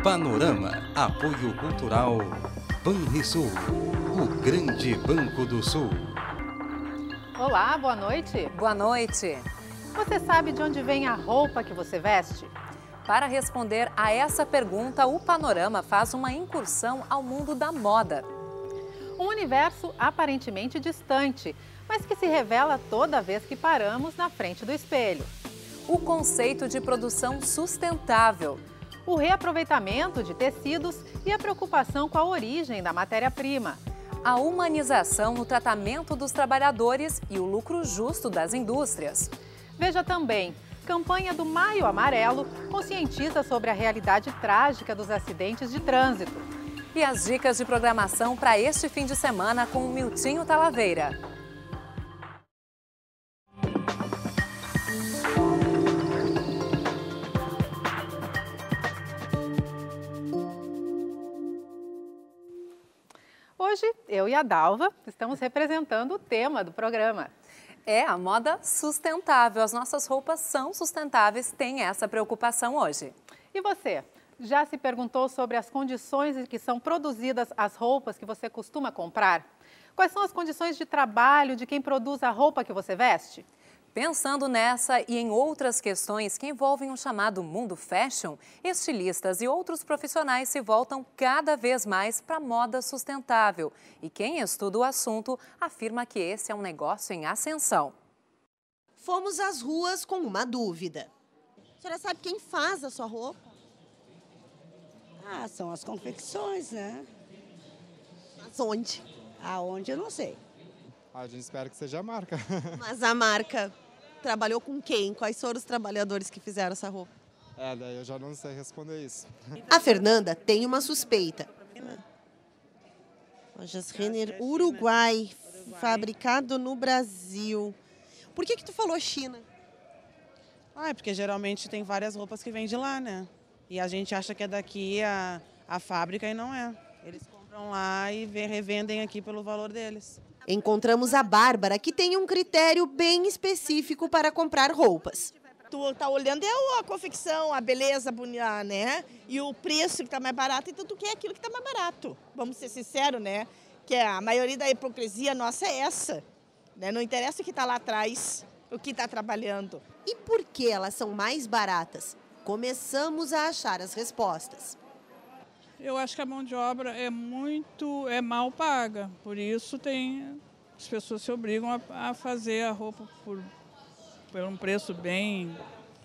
Panorama, apoio cultural Banrisul, o grande banco do Sul. Olá, boa noite. Boa noite. Você sabe de onde vem a roupa que você veste? Para responder a essa pergunta, o Panorama faz uma incursão ao mundo da moda. Um universo aparentemente distante, mas que se revela toda vez que paramos na frente do espelho. O conceito de produção sustentável. O reaproveitamento de tecidos e a preocupação com a origem da matéria-prima. A humanização no tratamento dos trabalhadores e o lucro justo das indústrias. Veja também, campanha do Maio Amarelo conscientiza sobre a realidade trágica dos acidentes de trânsito. E as dicas de programação para este fim de semana com o Miltinho Talaveira. Hoje, eu e a Dalva estamos representando o tema do programa. É a moda sustentável. As nossas roupas são sustentáveis, tem essa preocupação hoje. E você, já se perguntou sobre as condições em que são produzidas as roupas que você costuma comprar? Quais são as condições de trabalho de quem produz a roupa que você veste? Pensando nessa e em outras questões que envolvem o chamado mundo fashion, estilistas e outros profissionais se voltam cada vez mais para a moda sustentável. E quem estuda o assunto afirma que esse é um negócio em ascensão. Fomos às ruas com uma dúvida. A senhora sabe quem faz a sua roupa? Ah, são as confecções, né? Mas onde? Aonde eu não sei. A gente espera que seja a marca. Mas a marca trabalhou com quem? Quais foram os trabalhadores que fizeram essa roupa? Daí eu já não sei responder isso. A Fernanda tem uma suspeita. Lojas Renner, Uruguai, fabricado no Brasil. Por que tu falou China? É porque geralmente tem várias roupas que vêm de lá, né? E a gente acha que é daqui a fábrica e não é. Eles compram lá e revendem aqui pelo valor deles. Encontramos a Bárbara, que tem um critério bem específico para comprar roupas. Tu tá olhando a confecção, a beleza bonita, né? E o preço que tá mais barato, então tu quer aquilo que tá mais barato. Vamos ser sinceros, né? Que a maioria da hipocrisia nossa é essa, né? Não interessa o que tá lá atrás, o que tá trabalhando. E por que elas são mais baratas? Começamos a achar as respostas. Eu acho que a mão de obra é mal paga, por isso as pessoas se obrigam a fazer a roupa por um preço bem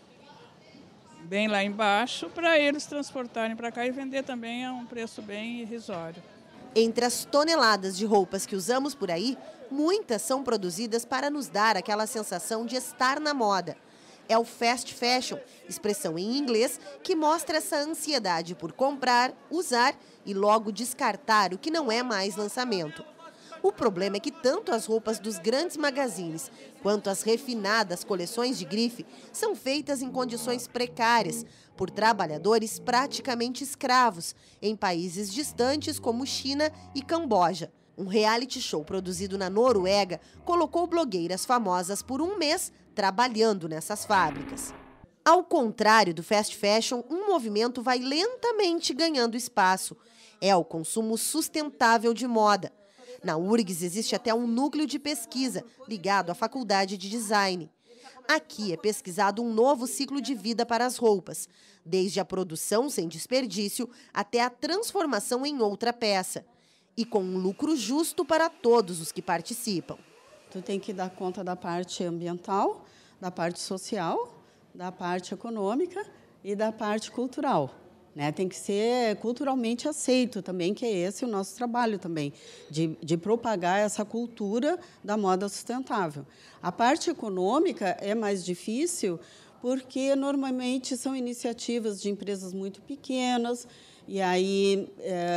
lá embaixo, para eles transportarem para cá e vender também a um preço bem irrisório. Entre as toneladas de roupas que usamos por aí, muitas são produzidas para nos dar aquela sensação de estar na moda. É o fast fashion, expressão em inglês, que mostra essa ansiedade por comprar, usar e logo descartar o que não é mais lançamento. O problema é que tanto as roupas dos grandes magazines quanto as refinadas coleções de grife são feitas em condições precárias, por trabalhadores praticamente escravos, em países distantes como China e Camboja. Um reality show produzido na Noruega colocou blogueiras famosas por um mês trabalhando nessas fábricas. Ao contrário do fast fashion, um movimento vai lentamente ganhando espaço. É o consumo sustentável de moda. Na URGS existe até um núcleo de pesquisa ligado à faculdade de design. Aqui é pesquisado um novo ciclo de vida para as roupas, desde a produção sem desperdício até a transformação em outra peça. E com um lucro justo para todos os que participam. Tu tem que dar conta da parte ambiental, da parte social, da parte econômica e da parte cultural, né? Tem que ser culturalmente aceito também, que é esse o nosso trabalho também, de propagar essa cultura da moda sustentável. A parte econômica é mais difícil porque normalmente são iniciativas de empresas muito pequenas e aí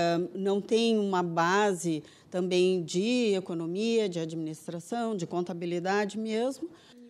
não tem uma base também de economia, de administração, de contabilidade mesmo.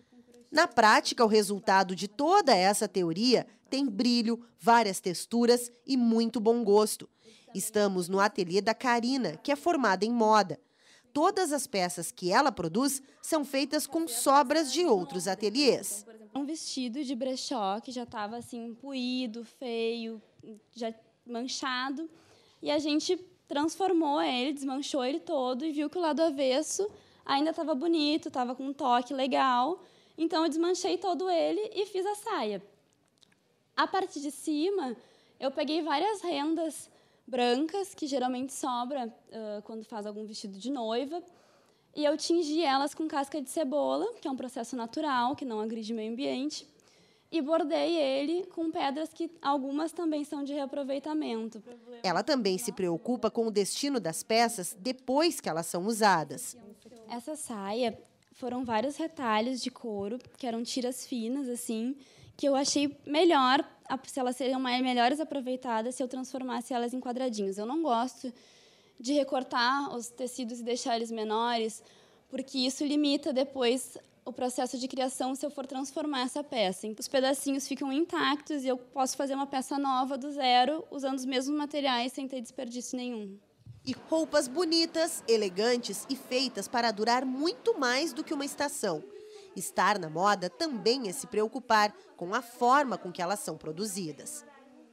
Na prática, o resultado de toda essa teoria tem brilho, várias texturas e muito bom gosto. Estamos no ateliê da Karina, que é formada em moda. Todas as peças que ela produz são feitas com sobras de outros ateliês. Um vestido de brechó que já estava assim, puído, feio, já manchado, e a gente transformou ele, desmanchou ele todo e viu que o lado avesso ainda estava bonito, estava com um toque legal. Então, eu desmanchei todo ele e fiz a saia. A parte de cima, eu peguei várias rendas brancas, que geralmente sobra quando faz algum vestido de noiva, e eu tingi elas com casca de cebola, que é um processo natural, que não agride o meio ambiente, e bordei ele com pedras que algumas também são de reaproveitamento. Ela também se preocupa com o destino das peças depois que elas são usadas. Essa saia foram vários retalhos de couro, que eram tiras finas, assim, que eu achei melhor, se elas seriam melhores aproveitadas se eu transformasse elas em quadradinhos. Eu não gosto de recortar os tecidos e deixar eles menores, porque isso limita depois o processo de criação se eu for transformar essa peça. Os pedacinhos ficam intactos e eu posso fazer uma peça nova do zero, usando os mesmos materiais sem ter desperdício nenhum. E roupas bonitas, elegantes e feitas para durar muito mais do que uma estação. Estar na moda também é se preocupar com a forma com que elas são produzidas.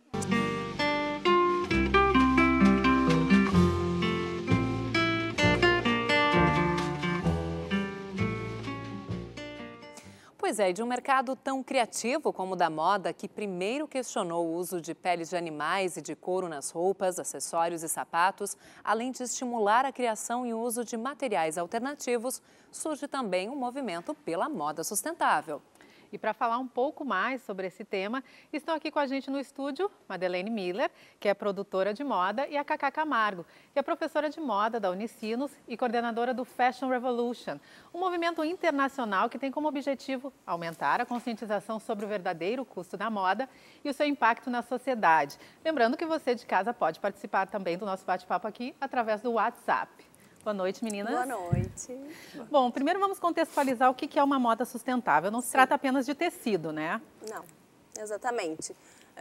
Pois é, e de um mercado tão criativo como o da moda, que primeiro questionou o uso de peles de animais e de couro nas roupas, acessórios e sapatos, além de estimular a criação e o uso de materiais alternativos, surge também um movimento pela moda sustentável. E para falar um pouco mais sobre esse tema, estão aqui com a gente no estúdio Madeleine Miller, que é produtora de moda, e a Cacá Camargo, que é professora de moda da Unicinos e coordenadora do Fashion Revolution, um movimento internacional que tem como objetivo aumentar a conscientização sobre o verdadeiro custo da moda e o seu impacto na sociedade. Lembrando que você de casa pode participar também do nosso bate-papo aqui através do WhatsApp. Boa noite, meninas. Boa noite. Bom, primeiro vamos contextualizar o que é uma moda sustentável. Não se trata apenas de tecido, né? Não, exatamente.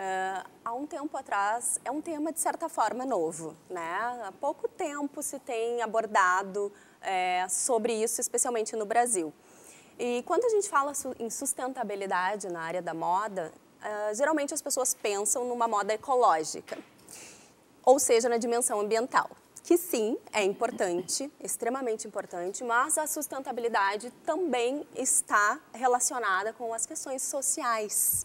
Há um tempo atrás, é um tema de certa forma novo, né? Há pouco tempo se tem abordado sobre isso, especialmente no Brasil. E quando a gente fala em sustentabilidade na área da moda, geralmente as pessoas pensam numa moda ecológica, ou seja, na dimensão ambiental. Que sim, é importante, extremamente importante, mas a sustentabilidade também está relacionada com as questões sociais.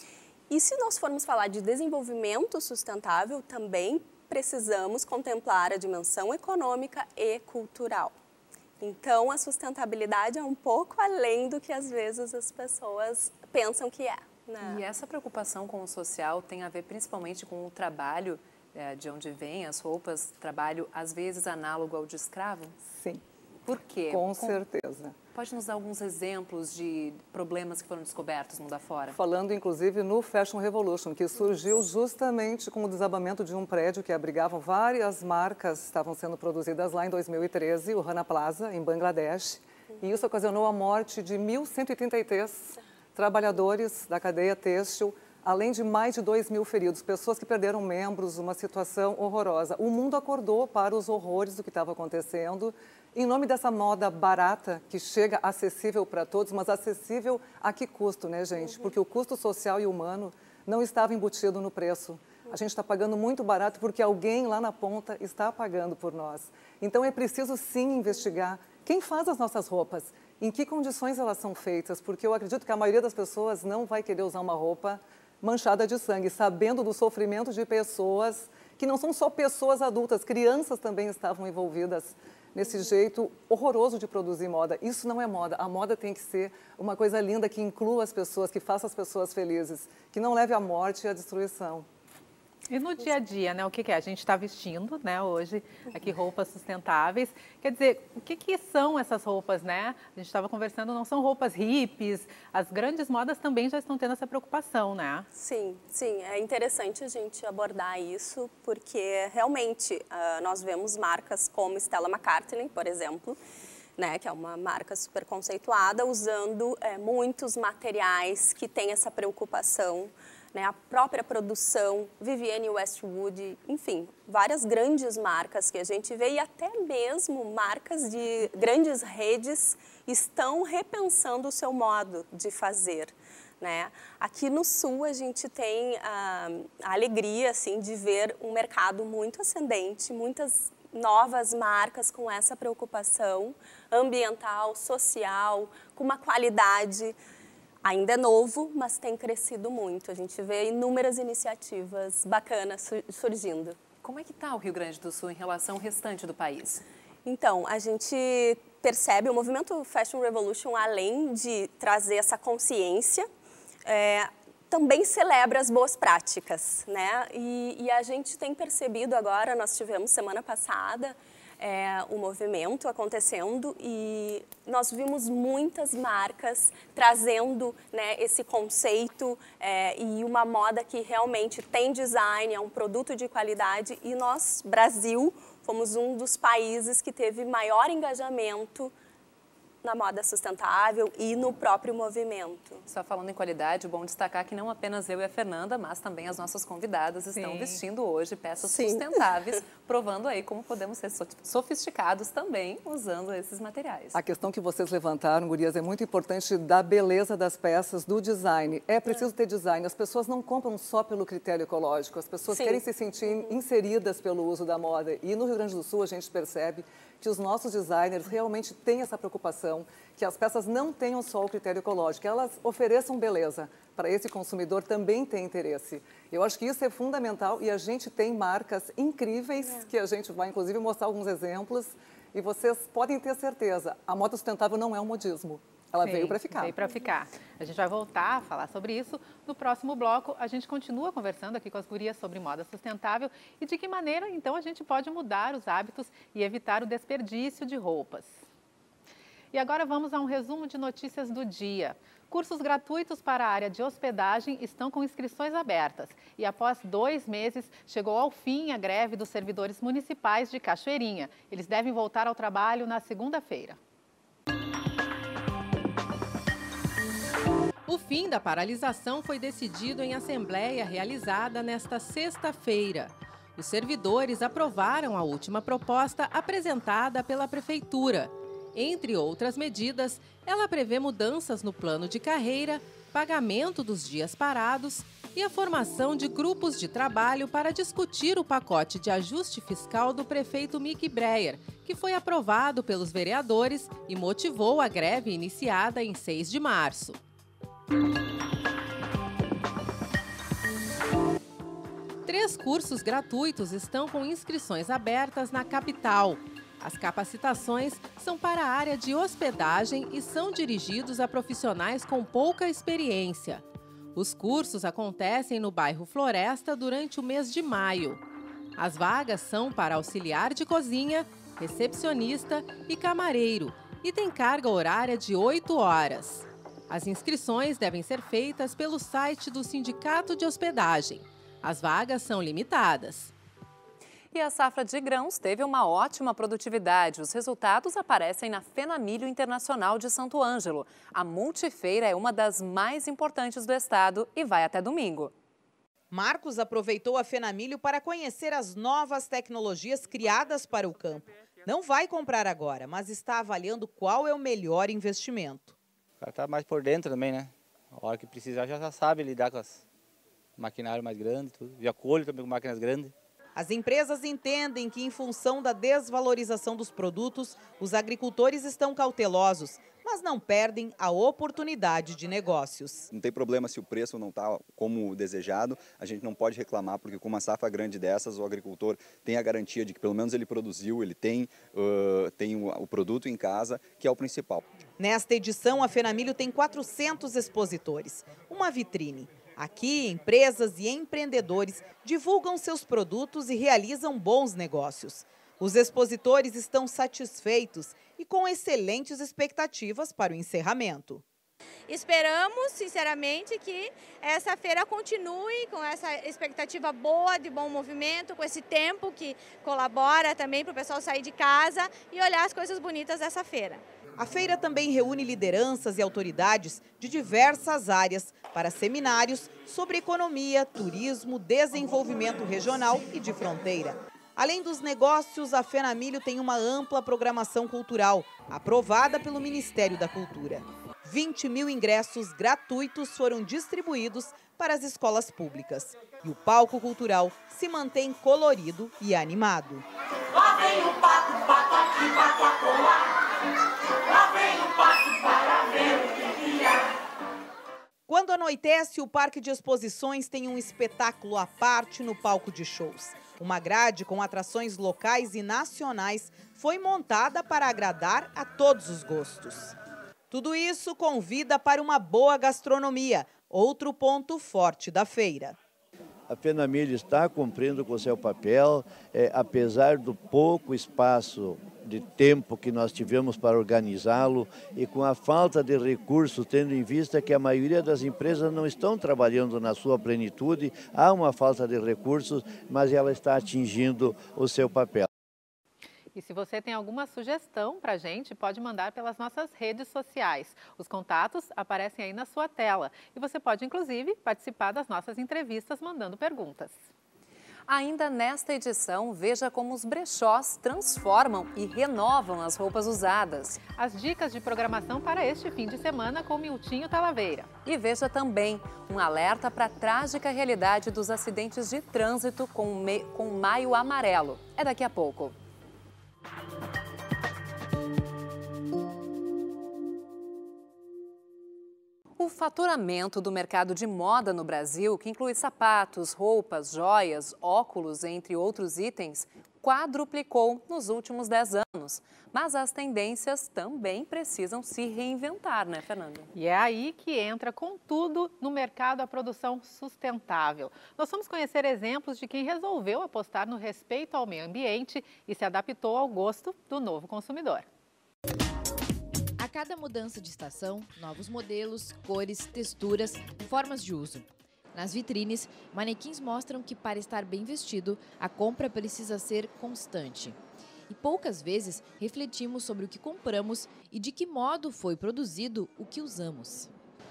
E se nós formos falar de desenvolvimento sustentável, também precisamos contemplar a dimensão econômica e cultural. Então, a sustentabilidade é um pouco além do que às vezes as pessoas pensam que é, né? E essa preocupação com o social tem a ver principalmente com o trabalho, de onde vêm as roupas, trabalho às vezes análogo ao de escravo? Sim. Por quê? Com certeza. Pode nos dar alguns exemplos de problemas que foram descobertos mundo afora? Falando inclusive no Fashion Revolution, que surgiu justamente com o desabamento de um prédio que abrigava várias marcas, estavam sendo produzidas lá em 2013, o Rana Plaza, em Bangladesh. E isso ocasionou a morte de 1.133 trabalhadores da cadeia têxtil, além de mais de 2.000 feridos, pessoas que perderam membros, uma situação horrorosa. O mundo acordou para os horrores do que estava acontecendo, em nome dessa moda barata, que chega acessível para todos, mas acessível a que custo, né, gente? Porque o custo social e humano não estava embutido no preço. A gente está pagando muito barato porque alguém lá na ponta está pagando por nós. Então é preciso sim investigar quem faz as nossas roupas, em que condições elas são feitas, porque eu acredito que a maioria das pessoas não vai querer usar uma roupa manchada de sangue, sabendo do sofrimento de pessoas que não são só pessoas adultas, crianças também estavam envolvidas nesse jeito horroroso de produzir moda. Isso não é moda. A moda tem que ser uma coisa linda que inclua as pessoas, que faça as pessoas felizes, que não leve à morte e à destruição. E no dia a dia, né, o que é? A gente está vestindo, né, hoje, aqui roupas sustentáveis. Quer dizer, o que são essas roupas, né? A gente estava conversando, não são roupas hippies. As grandes modas também já estão tendo essa preocupação, né? Sim, sim. É interessante a gente abordar isso, porque realmente nós vemos marcas como Stella McCartney, por exemplo, né, que é uma marca super conceituada, usando muitos materiais que têm essa preocupação, né, a própria produção, Vivienne Westwood, enfim, várias grandes marcas que a gente vê e até mesmo marcas de grandes redes estão repensando o seu modo de fazer, né? Aqui no Sul a gente tem a alegria assim, de ver um mercado muito ascendente, muitas novas marcas com essa preocupação ambiental, social, com uma qualidade. Ainda é novo, mas tem crescido muito. A gente vê inúmeras iniciativas bacanas surgindo. Como é que está o Rio Grande do Sul em relação ao restante do país? Então, a gente percebe o movimento Fashion Revolution, além de trazer essa consciência, também celebra as boas práticas, né? E a gente tem percebido agora, nós tivemos semana passada o movimento acontecendo e nós vimos muitas marcas trazendo, né, esse conceito e uma moda que realmente tem design, é um produto de qualidade e nós, Brasil, fomos um dos países que teve maior engajamento na moda sustentável e no próprio movimento. Só falando em qualidade, bom destacar que não apenas eu e a Fernanda, mas também as nossas convidadas estão vestindo hoje peças sustentáveis, provando aí como podemos ser sofisticados também usando esses materiais. A questão que vocês levantaram, gurias, é muito importante da beleza das peças, do design. É preciso ter design. As pessoas não compram só pelo critério ecológico, as pessoas querem se sentir inseridas pelo uso da moda. E no Rio Grande do Sul a gente percebe que os nossos designers realmente têm essa preocupação, que as peças não tenham só o critério ecológico, que elas ofereçam beleza para esse consumidor também ter interesse. Eu acho que isso é fundamental e a gente tem marcas incríveis que a gente vai, inclusive, mostrar alguns exemplos e vocês podem ter certeza, a moda sustentável não é um modismo. Ela veio para ficar. Veio para ficar. A gente vai voltar a falar sobre isso. No próximo bloco, a gente continua conversando aqui com as gurias sobre moda sustentável e de que maneira, então, a gente pode mudar os hábitos e evitar o desperdício de roupas. E agora vamos a um resumo de notícias do dia. Cursos gratuitos para a área de hospedagem estão com inscrições abertas. E após 2 meses, chegou ao fim a greve dos servidores municipais de Cachoeirinha. Eles devem voltar ao trabalho na segunda-feira. O fim da paralisação foi decidido em assembleia realizada nesta sexta-feira. Os servidores aprovaram a última proposta apresentada pela Prefeitura. Entre outras medidas, ela prevê mudanças no plano de carreira, pagamento dos dias parados e a formação de grupos de trabalho para discutir o pacote de ajuste fiscal do prefeito Mickey Breyer, que foi aprovado pelos vereadores e motivou a greve iniciada em 6 de março. 3 cursos gratuitos estão com inscrições abertas na capital. As capacitações são para a área de hospedagem e são dirigidos a profissionais com pouca experiência. Os cursos acontecem no bairro Floresta durante o mês de maio. As vagas são para auxiliar de cozinha, recepcionista e camareiro e tem carga horária de 8 horas. As inscrições devem ser feitas pelo site do Sindicato de Hospedagem. As vagas são limitadas. E a safra de grãos teve uma ótima produtividade. Os resultados aparecem na Fenamilho Internacional de Santo Ângelo. A multifeira é uma das mais importantes do estado e vai até domingo. Marcos aproveitou a Fenamilho para conhecer as novas tecnologias criadas para o campo. Não vai comprar agora, mas está avaliando qual é o melhor investimento. O cara está mais por dentro também, né? A hora que precisar já sabe lidar com as maquinário mais grande, tudo. Já colhe também com máquinas grandes. As empresas entendem que, em função da desvalorização dos produtos, os agricultores estão cautelosos, mas não perdem a oportunidade de negócios. Não tem problema se o preço não está como desejado, a gente não pode reclamar, porque com uma safra grande dessas, o agricultor tem a garantia de que pelo menos ele produziu, ele tem o produto em casa, que é o principal. Nesta edição, a Fenamilho tem 400 expositores, uma vitrine. Aqui, empresas e empreendedores divulgam seus produtos e realizam bons negócios. Os expositores estão satisfeitos e com excelentes expectativas para o encerramento. Esperamos, sinceramente, que essa feira continue com essa expectativa boa, de bom movimento, com esse tempo que colabora também para o pessoal sair de casa e olhar as coisas bonitas dessa feira. A feira também reúne lideranças e autoridades de diversas áreas para seminários sobre economia, turismo, desenvolvimento regional e de fronteira. Além dos negócios, a Fenamilho tem uma ampla programação cultural, aprovada pelo Ministério da Cultura. 20 mil ingressos gratuitos foram distribuídos para as escolas públicas. E o palco cultural se mantém colorido e animado. Lá vem o pato, pato aqui, pato acolá. Lá vem o pato para ver o que é. Quando anoitece, o Parque de Exposições tem um espetáculo à parte no palco de shows. Uma grade com atrações locais e nacionais foi montada para agradar a todos os gostos. Tudo isso convida para uma boa gastronomia, outro ponto forte da feira. A FENAMIL está cumprindo com o seu papel, apesar do pouco espaço de tempo que nós tivemos para organizá-lo e com a falta de recursos, tendo em vista que a maioria das empresas não estão trabalhando na sua plenitude, há uma falta de recursos, mas ela está atingindo o seu papel. E se você tem alguma sugestão para a gente, pode mandar pelas nossas redes sociais. Os contatos aparecem aí na sua tela. E você pode, inclusive, participar das nossas entrevistas mandando perguntas. Ainda nesta edição, veja como os brechós transformam e renovam as roupas usadas. As dicas de programação para este fim de semana com Miltinho Talaveira. E veja também um alerta para a trágica realidade dos acidentes de trânsito com Maio Amarelo. É daqui a pouco. O faturamento do mercado de moda no Brasil, que inclui sapatos, roupas, joias, óculos, entre outros itens, quadruplicou nos últimos 10 anos. Mas as tendências também precisam se reinventar, né, Fernanda? E é aí que entra com tudo no mercado a produção sustentável. Nós vamos conhecer exemplos de quem resolveu apostar no respeito ao meio ambiente e se adaptou ao gosto do novo consumidor. A cada mudança de estação, novos modelos, cores, texturas, formas de uso. Nas vitrines, manequins mostram que para estar bem vestido, a compra precisa ser constante. E poucas vezes refletimos sobre o que compramos e de que modo foi produzido o que usamos.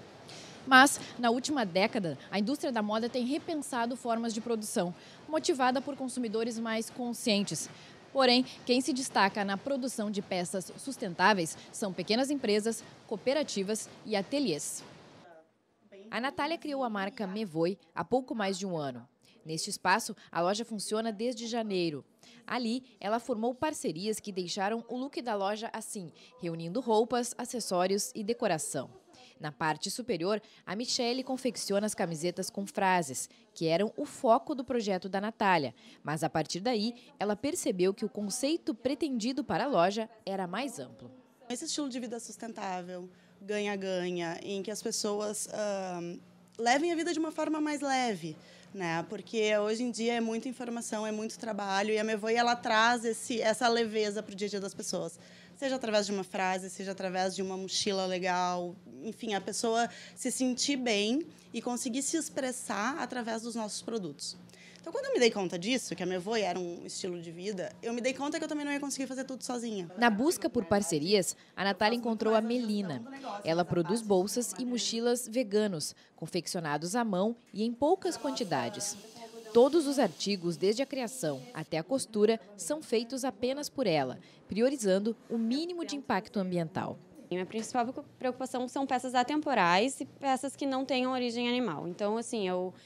Mas, na última década, a indústria da moda tem repensado formas de produção, motivada por consumidores mais conscientes. Porém, quem se destaca na produção de peças sustentáveis são pequenas empresas, cooperativas e ateliês. A Natália criou a marca Mevoi há pouco mais de um ano. Neste espaço, a loja funciona desde janeiro. Ali, ela formou parcerias que deixaram o look da loja assim, reunindo roupas, acessórios e decoração. Na parte superior, a Michele confecciona as camisetas com frases, que eram o foco do projeto da Natália. Mas, a partir daí, ela percebeu que o conceito pretendido para a loja era mais amplo. Esse estilo de vida sustentável, ganha-ganha, em que as pessoas levem a vida de uma forma mais leve, né? Porque hoje em dia é muita informação, é muito trabalho, e a Mevoi ela traz essa leveza para o dia a dia das pessoas. Seja através de uma frase, seja através de uma mochila legal, enfim, a pessoa se sentir bem e conseguir se expressar através dos nossos produtos. Então, quando eu me dei conta disso, que a Mevoi era um estilo de vida, eu me dei conta que eu também não ia conseguir fazer tudo sozinha. Na busca por parcerias, a Natália encontrou a Melina. Ela produz bolsas e mochilas veganos, confeccionados à mão e em poucas quantidades. Todos os artigos, desde a criação até a costura, são feitos apenas por ela, priorizando o mínimo de impacto ambiental. Minha principal preocupação são peças atemporais e peças que não tenham origem animal. Então, assim, eu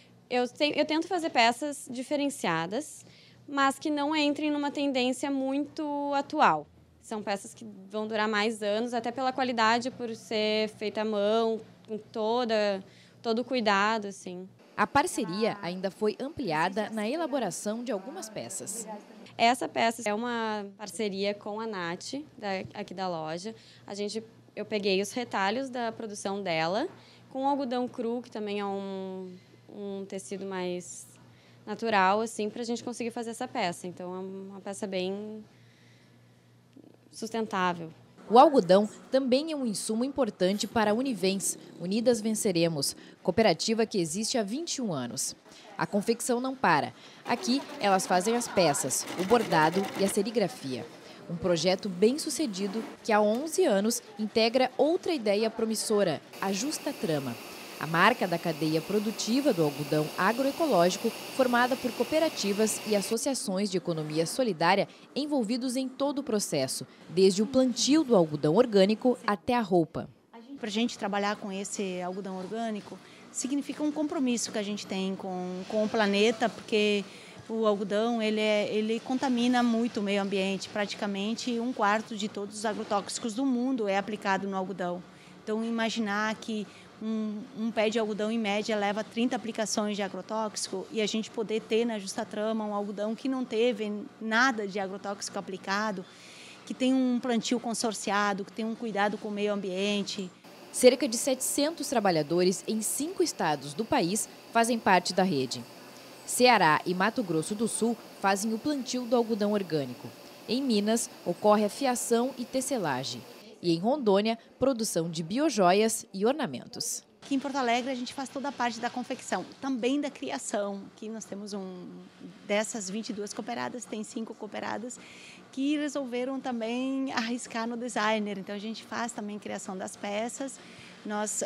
tento fazer peças diferenciadas, mas que não entrem numa tendência muito atual. São peças que vão durar mais anos, até pela qualidade, por ser feita à mão, com todo o cuidado, assim. A parceria ainda foi ampliada na elaboração de algumas peças. Essa peça é uma parceria com a Nath, aqui da loja. Eu peguei os retalhos da produção dela, com algodão cru, que também é um tecido mais natural, assim, para a gente conseguir fazer essa peça. Então, é uma peça bem sustentável. O algodão também é um insumo importante para a Univens, Unidas Venceremos, cooperativa que existe há 21 anos. A confecção não para. Aqui, elas fazem as peças, o bordado e a serigrafia. Um projeto bem sucedido que há 11 anos integra outra ideia promissora, a Justa Trama. A marca da cadeia produtiva do algodão agroecológico, formada por cooperativas e associações de economia solidária envolvidos em todo o processo, desde o plantio do algodão orgânico até a roupa. Para a gente trabalhar com esse algodão orgânico, significa um compromisso que a gente tem com o planeta, porque o algodão ele contamina muito o meio ambiente. Praticamente 1/4 de todos os agrotóxicos do mundo é aplicado no algodão. Então, imaginar que um pé de algodão, em média, leva 30 aplicações de agrotóxico e a gente poder ter na justa trama um algodão que não teve nada de agrotóxico aplicado, que tem um plantio consorciado, que tem um cuidado com o meio ambiente. Cerca de 700 trabalhadores em 5 estados do país fazem parte da rede. Ceará e Mato Grosso do Sul fazem o plantio do algodão orgânico. Em Minas, ocorre a fiação e tecelagem. E em Rondônia, produção de biojoias e ornamentos. Aqui em Porto Alegre a gente faz toda a parte da confecção, também da criação. Aqui nós temos dessas 22 cooperadas, tem 5 cooperadas que resolveram também arriscar no designer. Então a gente faz também criação das peças, nós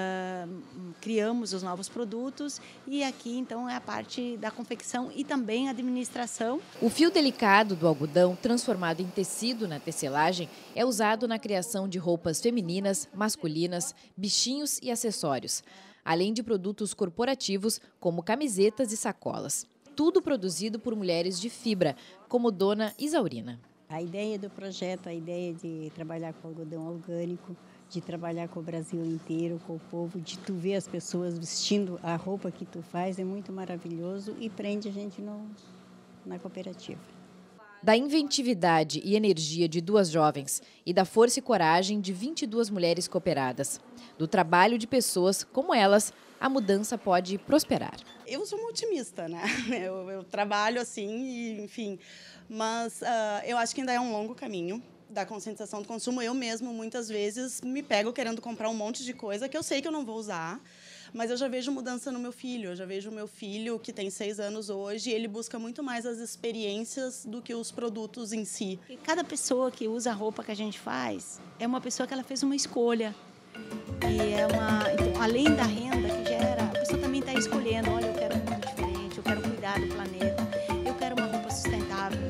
criamos os novos produtos e aqui então é a parte da confecção e também a administração. O fio delicado do algodão, transformado em tecido na tecelagem, é usado na criação de roupas femininas, masculinas, bichinhos e acessórios, além de produtos corporativos como camisetas e sacolas. Tudo produzido por mulheres de fibra, como Dona Isaurina. A ideia do projeto, a ideia de trabalhar com algodão orgânico, de trabalhar com o Brasil inteiro, com o povo, de tu ver as pessoas vestindo a roupa que tu faz, é muito maravilhoso e prende a gente na cooperativa. Da inventividade e energia de 2 jovens e da força e coragem de 22 mulheres cooperadas. Do trabalho de pessoas como elas, a mudança pode prosperar. Eu sou uma otimista, né? Eu trabalho assim, e, enfim, mas eu acho que ainda é um longo caminho da conscientização do consumo. Eu mesmo, muitas vezes, me pego querendo comprar um monte de coisa que eu sei que eu não vou usar, mas eu já vejo mudança no meu filho. Eu já vejo o meu filho, que tem 6 anos hoje, ele busca muito mais as experiências do que os produtos em si. E cada pessoa que usa a roupa que a gente faz é uma pessoa que ela fez uma escolha. E então, além da renda que gera, a pessoa também está escolhendo, olha, eu quero um mundo diferente, eu quero cuidar do planeta, eu quero uma roupa sustentável.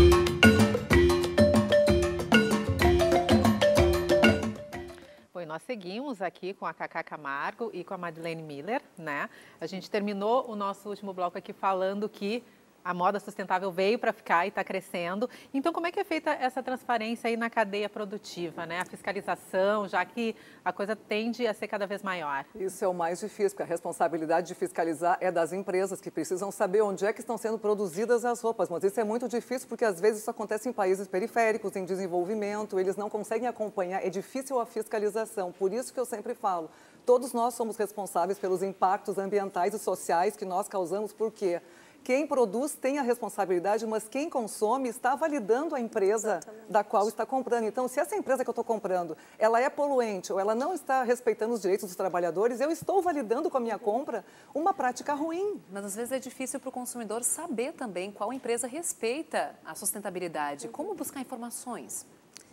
Nós seguimos aqui com a Cacá Camargo e com a Madeleine Miller, né? A gente terminou o nosso último bloco aqui falando que a moda sustentável veio para ficar e está crescendo. Então, como é que é feita essa transparência aí na cadeia produtiva, né? A fiscalização, já que a coisa tende a ser cada vez maior. Isso é o mais difícil, porque a responsabilidade de fiscalizar é das empresas, que precisam saber onde é que estão sendo produzidas as roupas. Mas isso é muito difícil, porque às vezes isso acontece em países periféricos, em desenvolvimento, eles não conseguem acompanhar, é difícil a fiscalização. Por isso que eu sempre falo, todos nós somos responsáveis pelos impactos ambientais e sociais que nós causamos, por quê? Quem produz tem a responsabilidade, mas quem consome está validando a empresa da qual está comprando. Então, se essa empresa que eu estou comprando, ela é poluente ou ela não está respeitando os direitos dos trabalhadores, eu estou validando com a minha compra uma prática ruim. Mas às vezes é difícil para o consumidor saber também qual empresa respeita a sustentabilidade. Como buscar informações?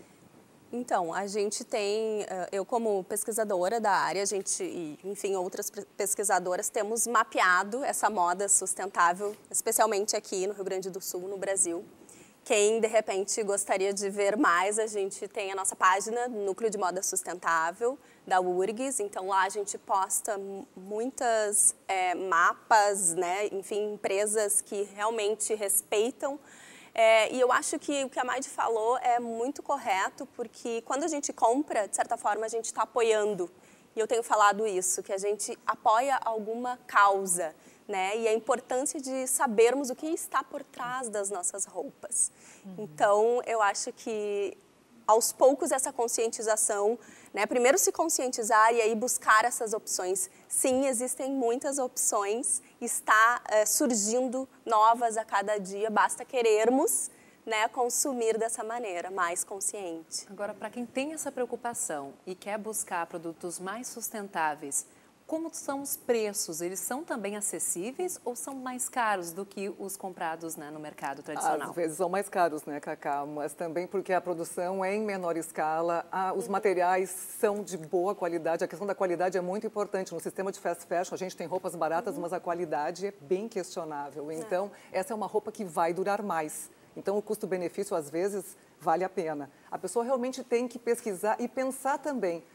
Então, a gente tem, eu como pesquisadora da área, a gente e, enfim, outras pesquisadoras, temos mapeado essa moda sustentável, especialmente aqui no Rio Grande do Sul, no Brasil. Quem, de repente, gostaria de ver mais, a gente tem a nossa página, Núcleo de Moda Sustentável, da URGS. Então, lá a gente posta muitas mapas, né? Enfim, empresas que realmente respeitam. E eu acho que o que a Maide falou é muito correto, porque quando a gente compra, de certa forma, a gente está apoiando. E eu tenho falado isso, que a gente apoia alguma causa, né? E a importância de sabermos o que está por trás das nossas roupas. Então, eu acho que, aos poucos, essa conscientização, né? Primeiro se conscientizar e aí buscar essas opções. Sim, existem muitas opções, está surgindo novas a cada dia, basta querermos, né, consumir dessa maneira, mais consciente. Agora, para quem tem essa preocupação e quer buscar produtos mais sustentáveis, como são os preços? Eles são também acessíveis ou são mais caros do que os comprados, né, no mercado tradicional? Às vezes são mais caros, né, Cacá? Mas também porque a produção é em menor escala, os materiais são de boa qualidade. A questão da qualidade é muito importante. No sistema de fast fashion, a gente tem roupas baratas, mas a qualidade é bem questionável. Então, essa é uma roupa que vai durar mais. Então, o custo-benefício, às vezes, vale a pena. A pessoa realmente tem que pesquisar e pensar também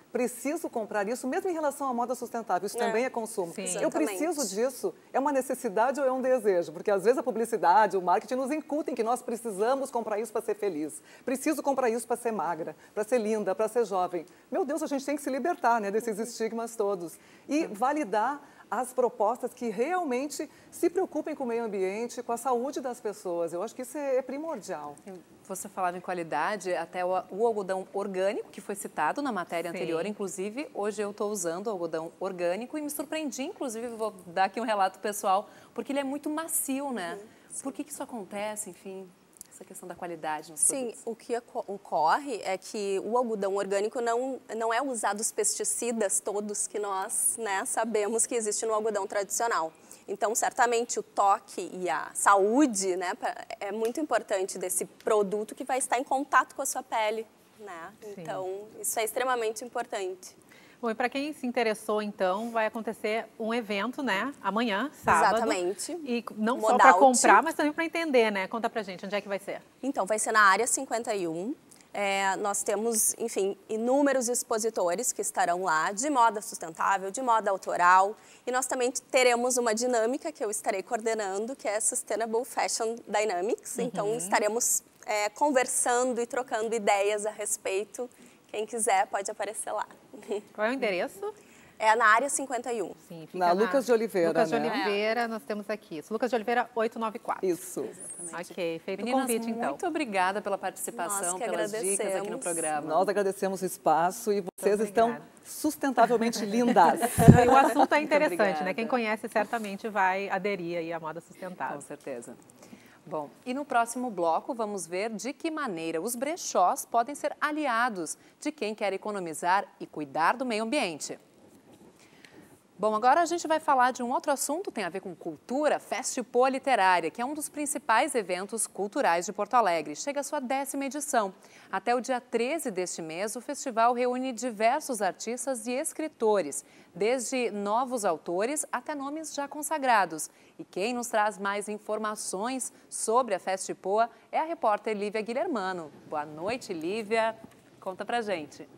preciso comprar isso, mesmo em relação à moda sustentável, isso também é consumo. Sim. Eu preciso disso, é uma necessidade ou é um desejo? Porque às vezes a publicidade, o marketing nos incutem que nós precisamos comprar isso para ser feliz. Preciso comprar isso para ser magra, para ser linda, para ser jovem. Meu Deus, a gente tem que se libertar, né, desses estigmas todos. E validar as propostas que realmente se preocupem com o meio ambiente, com a saúde das pessoas. Eu acho que isso é primordial. Você falava em qualidade, até o algodão orgânico, que foi citado na matéria anterior, inclusive, hoje eu estou usando algodão orgânico e me surpreendi, inclusive, vou dar aqui um relato pessoal, porque ele é muito macio, né? Por que isso acontece, enfim? Essa questão da qualidade nos produtos. O que ocorre é que o algodão orgânico não é usado os pesticidas todos que nós, né, sabemos que existe no algodão tradicional. Então, certamente, o toque e a saúde, né, é muito importante desse produto que vai estar em contato com a sua pele, né? Então, isso é extremamente importante. Bom, e para quem se interessou, então, vai acontecer um evento, né? Amanhã, sábado. Exatamente. E não só para comprar, mas também para entender, né? Conta pra gente, onde é que vai ser? Então, vai ser na área 51. Nós temos, enfim, inúmeros expositores que estarão lá, de moda sustentável, de moda autoral. E nós também teremos uma dinâmica que eu estarei coordenando, que é Sustainable Fashion Dynamics. Então, estaremos conversando e trocando ideias a respeito. Quem quiser pode aparecer lá. Qual é o endereço? É na área 51. Sim, fica na Lucas de Oliveira, Lucas de né? Oliveira, nós temos aqui. Lucas de Oliveira, 894. Isso. Exatamente. Ok, feito Meninas, o convite, então. muito obrigada pela participação, pelas dicas aqui no programa. Nós agradecemos o espaço e vocês estão sustentavelmente lindas. E o assunto é interessante, né? Quem conhece certamente vai aderir aí à moda sustentável. Com certeza. Bom, e no próximo bloco vamos ver de que maneira os brechós podem ser aliados de quem quer economizar e cuidar do meio ambiente. Bom, agora a gente vai falar de um outro assunto, tem a ver com cultura, Festipo Literária, que é um dos principais eventos culturais de Porto Alegre. Chega à sua 10ª edição. Até o dia 13 deste mês, o festival reúne diversos artistas e escritores, desde novos autores até nomes já consagrados. E quem nos traz mais informações sobre a Festipoa é a repórter Lívia Guilhermano. Boa noite, Lívia. Conta pra gente.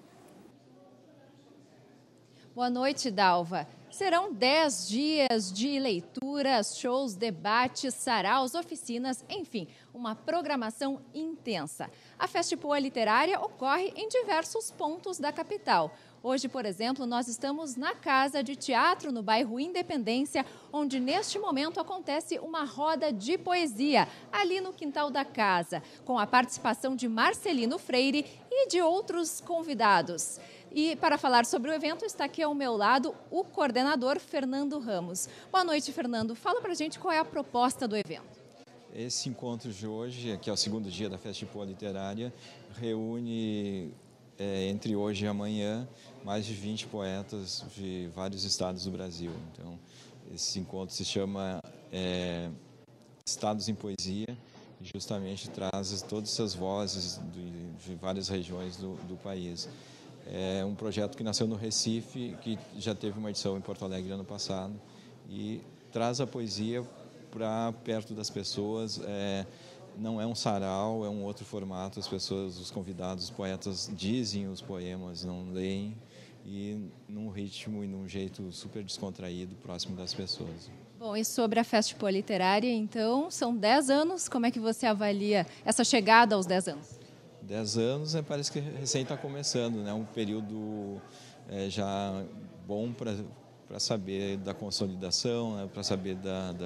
Boa noite, Dalva. Serão 10 dias de leituras, shows, debates, saraus, oficinas, enfim, uma programação intensa. A Festipoa Literária ocorre em diversos pontos da capital. Hoje, por exemplo, nós estamos na Casa de Teatro, no bairro Independência, onde neste momento acontece uma roda de poesia, ali no quintal da casa, com a participação de Marcelino Freire e de outros convidados. E para falar sobre o evento, está aqui ao meu lado o coordenador Fernando Ramos. Boa noite, Fernando. Fala pra gente qual é a proposta do evento. Esse encontro de hoje, que é o segundo dia da Festipoa Literária, reúne, entre hoje e amanhã, mais de 20 poetas de vários estados do Brasil. Então, esse encontro se chama Estados em Poesia e justamente traz todas essas vozes de várias regiões do país. É um projeto que nasceu no Recife, que já teve uma edição em Porto Alegre ano passado e traz a poesia para perto das pessoas. Não é um sarau, é um outro formato. As pessoas, os convidados, os poetas dizem os poemas, não leem, e num ritmo e num jeito super descontraído, próximo das pessoas. Bom, e sobre a Festipoa Literária, então, são 10 anos. Como é que você avalia essa chegada aos 10 anos? 10 anos parece que recém está começando, né? Um período já bom para saber da consolidação, né? Para saber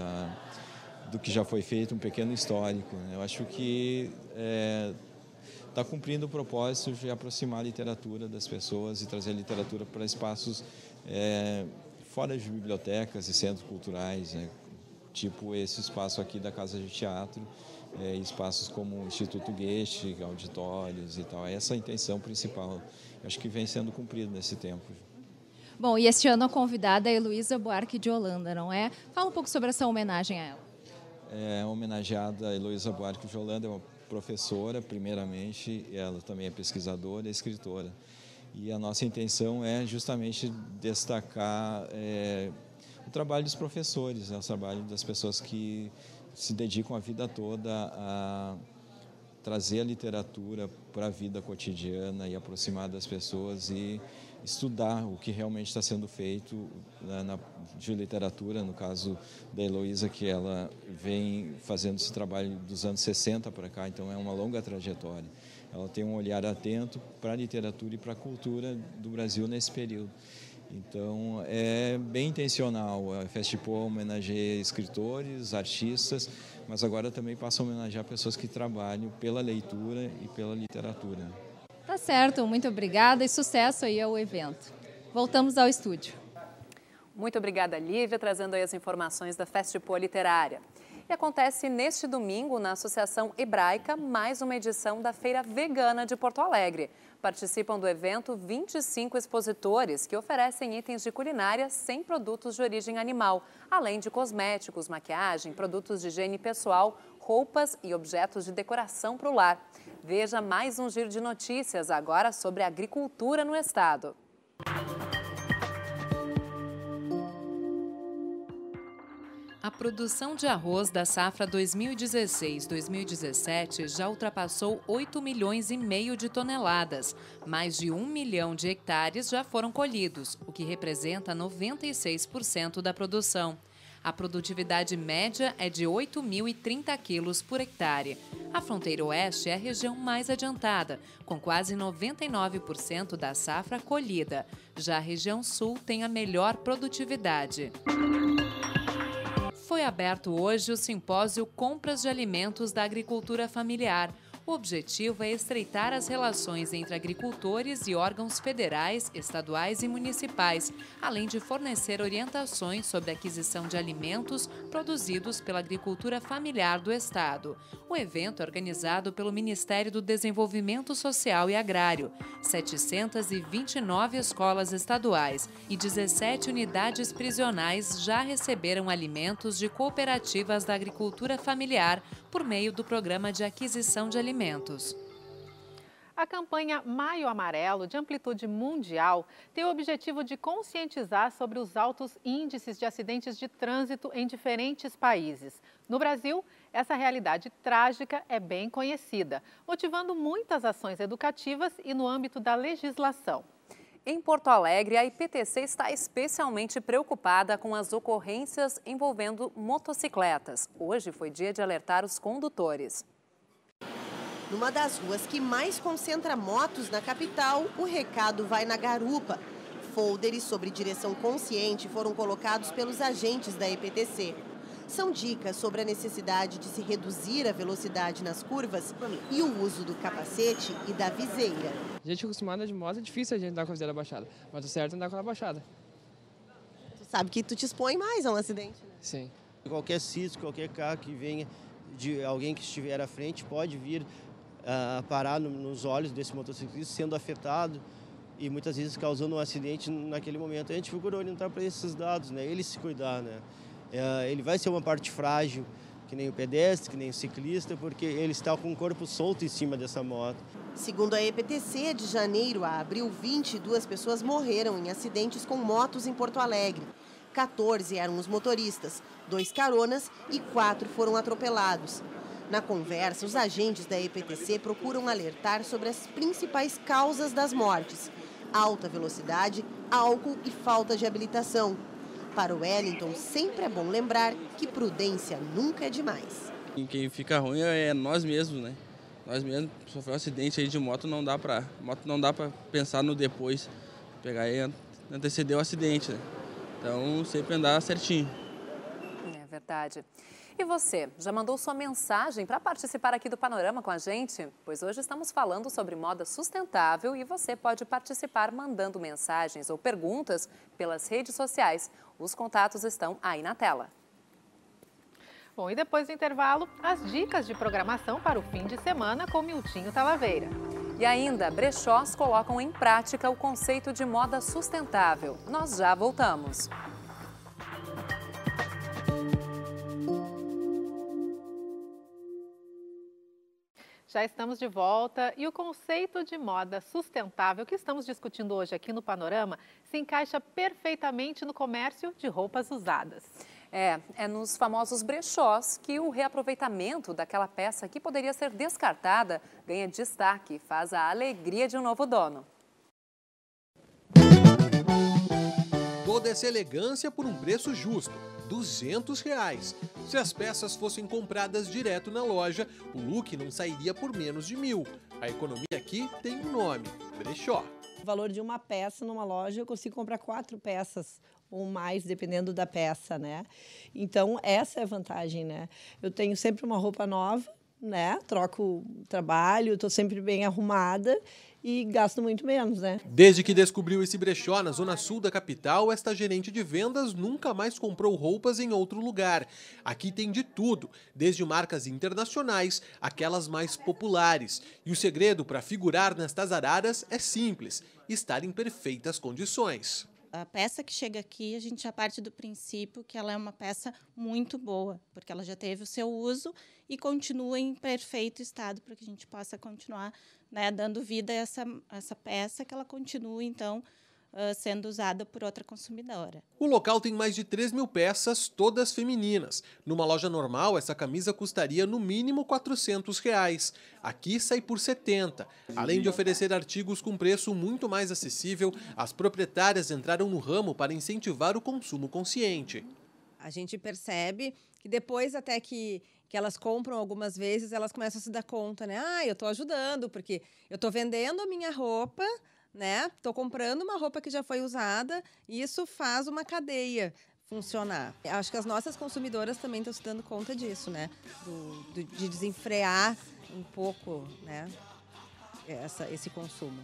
do que já foi feito, um pequeno histórico, né? Eu acho que está cumprindo o propósito de aproximar a literatura das pessoas e trazer a literatura para espaços fora de bibliotecas e centros culturais, né? Tipo esse espaço aqui da Casa de Teatro, espaços como o Instituto Goethe, auditórios e tal. Essa é a intenção principal. Acho que vem sendo cumprido nesse tempo. Bom, e este ano a convidada é Heloísa Buarque de Holanda, não é? Fala um pouco sobre essa homenagem a ela. A homenageada Heloísa Buarque de Holanda é uma professora, primeiramente, ela também é pesquisadora e escritora. E a nossa intenção é justamente destacar o trabalho dos professores, né? O trabalho das pessoas que se dedicam a vida toda trazer a literatura para a vida cotidiana e aproximar das pessoas e estudar o que realmente está sendo feito de literatura, no caso da Heloísa, que ela vem fazendo esse trabalho dos anos 60 para cá, então é uma longa trajetória. Ela tem um olhar atento para a literatura e para a cultura do Brasil nesse período. Então, é bem intencional. A Festipoa homenageia escritores, artistas, mas agora também passa a homenagear pessoas que trabalham pela leitura e pela literatura. Tá certo, muito obrigada e sucesso aí ao evento. Voltamos ao estúdio. Muito obrigada, Lívia, trazendo aí as informações da Festipoa Literária. E acontece neste domingo, na Associação Hebraica, mais uma edição da Feira Vegana de Porto Alegre. Participam do evento 25 expositores que oferecem itens de culinária sem produtos de origem animal, além de cosméticos, maquiagem, produtos de higiene pessoal, roupas e objetos de decoração para o lar. Veja mais um giro de notícias agora sobre agricultura no estado. A produção de arroz da safra 2016-2017 já ultrapassou 8,5 milhões de toneladas. Mais de 1 milhão de hectares já foram colhidos, o que representa 96% da produção. A produtividade média é de 8.030 quilos por hectare. A fronteira oeste é a região mais adiantada, com quase 99% da safra colhida. Já a região sul tem a melhor produtividade. Foi aberto hoje o simpósio Compras de Alimentos da Agricultura Familiar. O objetivo é estreitar as relações entre agricultores e órgãos federais, estaduais e municipais, além de fornecer orientações sobre a aquisição de alimentos produzidos pela agricultura familiar do estado. O evento é organizado pelo Ministério do Desenvolvimento Social e Agrário. 729 escolas estaduais e 17 unidades prisionais já receberam alimentos de cooperativas da agricultura familiar por meio do Programa de Aquisição de Alimentos. A campanha Maio Amarelo, de amplitude mundial, tem o objetivo de conscientizar sobre os altos índices de acidentes de trânsito em diferentes países. No Brasil, essa realidade trágica é bem conhecida, motivando muitas ações educativas e no âmbito da legislação. Em Porto Alegre, a IPTC está especialmente preocupada com as ocorrências envolvendo motocicletas. Hoje foi dia de alertar os condutores. Numa das ruas que mais concentra motos na capital, o recado vai na garupa. Folders sobre direção consciente foram colocados pelos agentes da IPTC. São dicas sobre a necessidade de se reduzir a velocidade nas curvas e o uso do capacete e da viseira. A gente acostumada de moto, é difícil a gente andar com a viseira baixada, mas o certo é andar com ela baixada. Tu sabe que tu te expõe mais a um acidente, né? Sim. Qualquer cisco, qualquer carro que venha de alguém que estiver à frente pode vir parar nos olhos desse motociclista, sendo afetado e muitas vezes causando um acidente naquele momento. A gente procura orientar para esses dados, né? Ele se cuidar, né? Ele vai ser uma parte frágil, que nem o pedestre, que nem o ciclista, porque ele está com o corpo solto em cima dessa moto. Segundo a EPTC, de janeiro a abril, 22 pessoas morreram em acidentes com motos em Porto Alegre. 14 eram os motoristas, 2 caronas e 4 foram atropelados. Na conversa, os agentes da EPTC procuram alertar sobre as principais causas das mortes: alta velocidade, álcool e falta de habilitação. Para o Wellington, sempre é bom lembrar que prudência nunca é demais. Quem fica ruim é nós mesmos, né? Nós mesmos, sofreu um acidente aí de moto, não dá para pensar no depois, pegar e anteceder o acidente, né? Então, sempre andar certinho. É verdade. E você, já mandou sua mensagem para participar aqui do Panorama com a gente? Pois hoje estamos falando sobre moda sustentável e você pode participar mandando mensagens ou perguntas pelas redes sociais. Os contatos estão aí na tela. Bom, e depois do intervalo, as dicas de programação para o fim de semana com Miltinho Talaveira. E ainda, brechós colocam em prática o conceito de moda sustentável. Nós já voltamos. Já estamos de volta e o conceito de moda sustentável que estamos discutindo hoje aqui no Panorama se encaixa perfeitamente no comércio de roupas usadas. É nos famosos brechós que o reaproveitamento daquela peça que poderia ser descartada ganha destaque e faz a alegria de um novo dono. Toda essa elegância por um preço justo, R$200. Se as peças fossem compradas direto na loja, o look não sairia por menos de R$1.000. A economia aqui tem um nome, brechó. O valor de uma peça numa loja, eu consigo comprar 4 peças ou mais, dependendo da peça, né? Então, essa é a vantagem, né? Eu tenho sempre uma roupa nova, né? Troco trabalho, estou sempre bem arrumada e gasto muito menos, né? Desde que descobriu esse brechó na zona sul da capital, esta gerente de vendas nunca mais comprou roupas em outro lugar. Aqui tem de tudo, desde marcas internacionais, aquelas mais populares. E o segredo para figurar nestas araras é simples, estar em perfeitas condições. A peça que chega aqui, a gente já parte do princípio que ela é uma peça muito boa, porque ela já teve o seu uso e continua em perfeito estado para que a gente possa continuar, né, dando vida a essa peça, que ela continue, então, sendo usada por outra consumidora. O local tem mais de 3.000 peças, todas femininas. Numa loja normal, essa camisa custaria no mínimo R$400. Aqui sai por R$70. Além de oferecer artigos com preço muito mais acessível, as proprietárias entraram no ramo para incentivar o consumo consciente. A gente percebe que depois até que elas compram algumas vezes, elas começam a se dar conta, né? Eu estou ajudando, porque eu estou vendendo a minha roupa, né? Estou comprando uma roupa que já foi usada e isso faz uma cadeia funcionar. Acho que as nossas consumidoras também estão se dando conta disso, né? De desenfrear um pouco, né? Esse consumo.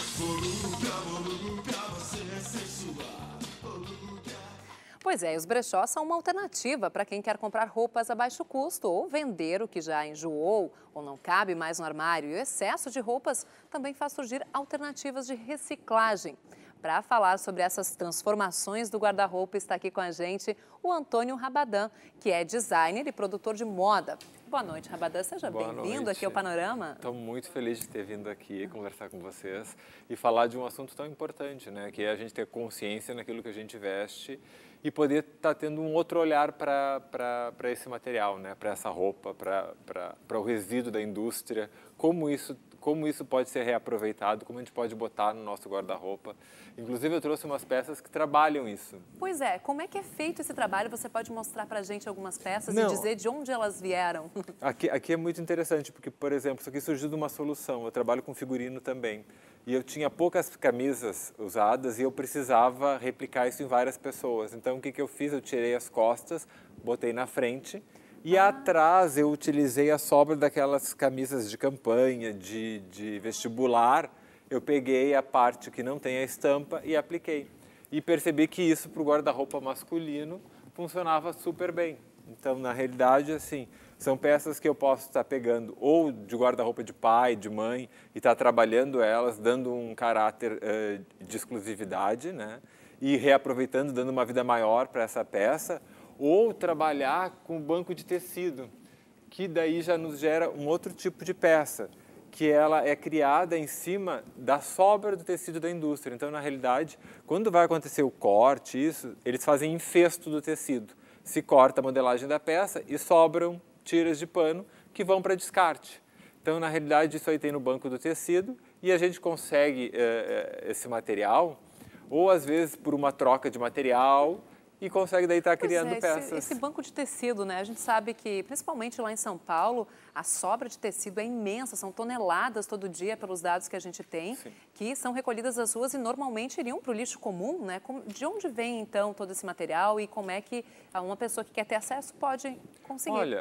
Pois é, os brechós são uma alternativa para quem quer comprar roupas a baixo custo ou vender o que já enjoou ou não cabe mais no armário. E o excesso de roupas também faz surgir alternativas de reciclagem. Para falar sobre essas transformações do guarda-roupa, está aqui com a gente o Antônio Rabadan, que é designer e produtor de moda. Boa noite, Rabadan. Seja bem-vindo aqui ao Panorama. Estou muito feliz de ter vindo aqui conversar com vocês e falar de um assunto tão importante, né? Que é a gente ter consciência naquilo que a gente veste e poder estar tendo um outro olhar para esse material, né? Para essa roupa, para o resíduo da indústria, como isso pode ser reaproveitado, como a gente pode botar no nosso guarda-roupa. Inclusive, eu trouxe umas peças que trabalham isso. Pois é, como é que é feito esse trabalho? Você pode mostrar para a gente algumas peças e dizer de onde elas vieram? Aqui é muito interessante, porque, por exemplo, isso aqui surgiu de uma solução. Eu trabalho com figurino também. E eu tinha poucas camisas usadas e eu precisava replicar isso em várias pessoas. Então, o que eu fiz? Eu tirei as costas, botei na frente e atrás eu utilizei a sobra daquelas camisas de campanha, de vestibular. Eu peguei a parte que não tem a estampa e apliquei. E percebi que isso para o guarda-roupa masculino funcionava super bem. Então, na realidade, assim, são peças que eu posso estar pegando ou de guarda-roupa de pai, de mãe, e estar trabalhando elas, dando um caráter de exclusividade, né? E reaproveitando, dando uma vida maior para essa peça, ou trabalhar com banco de tecido, que daí já nos gera um outro tipo de peça, que ela é criada em cima da sobra do tecido da indústria. Então, na realidade, quando vai acontecer o corte, eles fazem infesto do tecido. Se corta a modelagem da peça e sobram tiras de pano que vão para descarte. Então, na realidade, isso aí tem no banco do tecido e a gente consegue esse material, ou às vezes por uma troca de material, e consegue daí estar criando peças. Esse banco de tecido, né? A gente sabe que, principalmente lá em São Paulo, a sobra de tecido é imensa, são toneladas todo dia, pelos dados que a gente tem, Sim. que são recolhidas das ruas e normalmente iriam para o lixo comum, né? De onde vem, então, todo esse material e como é que uma pessoa que quer ter acesso pode conseguir? Olha,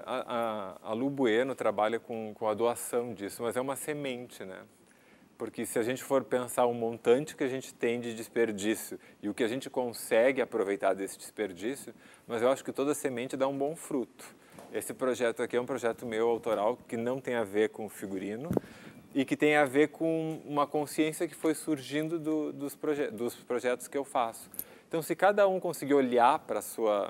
a Lu Bueno trabalha com a doação disso, mas é uma semente, né? Porque se a gente for pensar o montante que a gente tem de desperdício e o que a gente consegue aproveitar desse desperdício, mas eu acho que toda semente dá um bom fruto. Esse projeto aqui é um projeto meu, autoral, que não tem a ver com figurino e que tem a ver com uma consciência que foi surgindo dos projetos que eu faço. Então, se cada um conseguir olhar para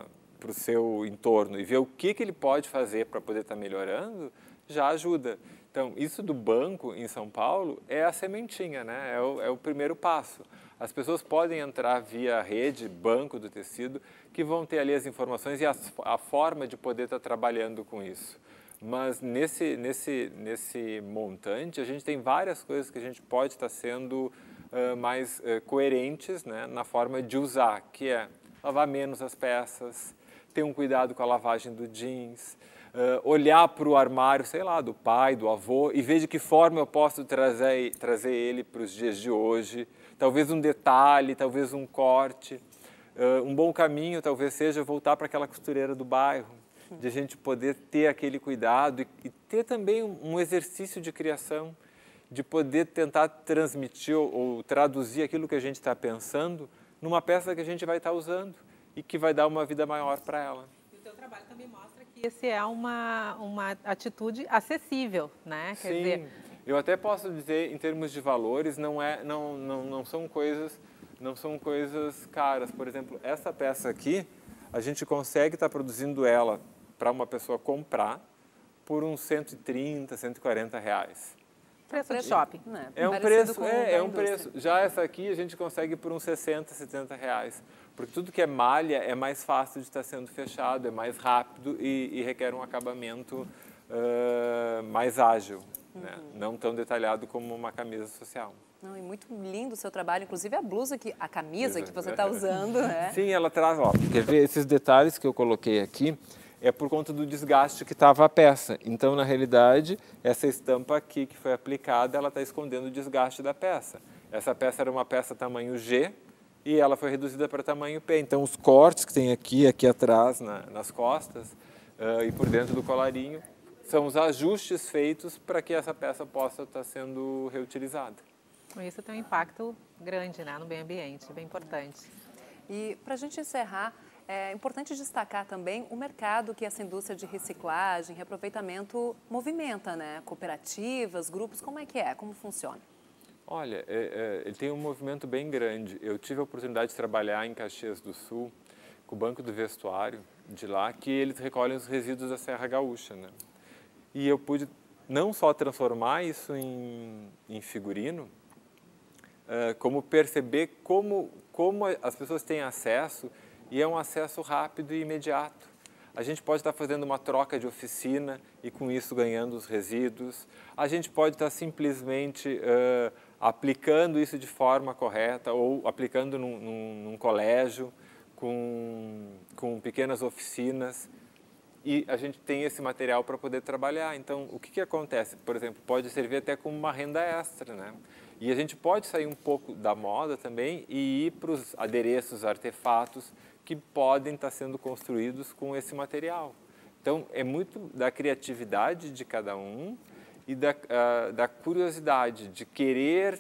o seu entorno e ver o que ele pode fazer para poder estar melhorando, já ajuda. Então, isso do banco em São Paulo é a sementinha, né? É o primeiro passo. As pessoas podem entrar via rede, banco do tecido, que vão ter ali as informações e a forma de poder estar trabalhando com isso. Mas nesse montante, a gente tem várias coisas que a gente pode estar sendo mais coerentes, né, na forma de usar, que é lavar menos as peças, ter um cuidado com a lavagem do jeans, olhar para o armário, sei lá, do pai, do avô, e ver de que forma eu posso trazer ele para os dias de hoje. Talvez um detalhe, talvez um corte. Um bom caminho talvez seja voltar para aquela costureira do bairro, de a gente poder ter aquele cuidado e ter também um exercício de criação, de poder tentar transmitir ou traduzir aquilo que a gente está pensando numa peça que a gente vai estar usando e que vai dar uma vida maior para ela. E o teu trabalho também mostra que esse é uma atitude acessível, né? Quer Sim, dizer... eu até posso dizer, em termos de valores, não são coisas caras. Por exemplo, essa peça aqui, a gente consegue estar produzindo ela para uma pessoa comprar por uns 130, 140 reais. Preço de shopping. É um preço. Já essa aqui a gente consegue por uns 60, 70 reais. Porque tudo que é malha é mais fácil de estar sendo fechado, é mais rápido e requer um acabamento mais ágil, né? Não tão detalhado como uma camisa social. Não, e muito lindo o seu trabalho, inclusive a camisa que você está usando, né? Sim, ela traz, ó, quer ver esses detalhes que eu coloquei aqui, é por conta do desgaste que estava a peça. Então, na realidade, essa estampa aqui que foi aplicada, ela está escondendo o desgaste da peça. Essa peça era uma peça tamanho G e ela foi reduzida para tamanho P. Então, os cortes que tem aqui atrás, nas costas e por dentro do colarinho, são os ajustes feitos para que essa peça possa estar sendo reutilizada. Isso tem um impacto grande, né, no meio ambiente, bem importante. E para a gente encerrar, é importante destacar também o mercado que essa indústria de reciclagem, reaproveitamento movimenta, né? Cooperativas, grupos, como é que é? Como funciona? Olha, ele tem um movimento bem grande. Eu tive a oportunidade de trabalhar em Caxias do Sul, com o Banco do Vestuário de lá, que eles recolhem os resíduos da Serra Gaúcha, né? E eu pude não só transformar isso em figurino, como perceber como as pessoas têm acesso, e é um acesso rápido e imediato. A gente pode estar fazendo uma troca de oficina e com isso ganhando os resíduos. A gente pode estar simplesmente aplicando isso de forma correta ou aplicando num colégio com pequenas oficinas. E a gente tem esse material para poder trabalhar. Então, o que acontece? Por exemplo, pode servir até como uma renda extra, né? E a gente pode sair um pouco da moda também e ir para os adereços, artefatos que podem estar sendo construídos com esse material. Então, é muito da criatividade de cada um e da curiosidade de querer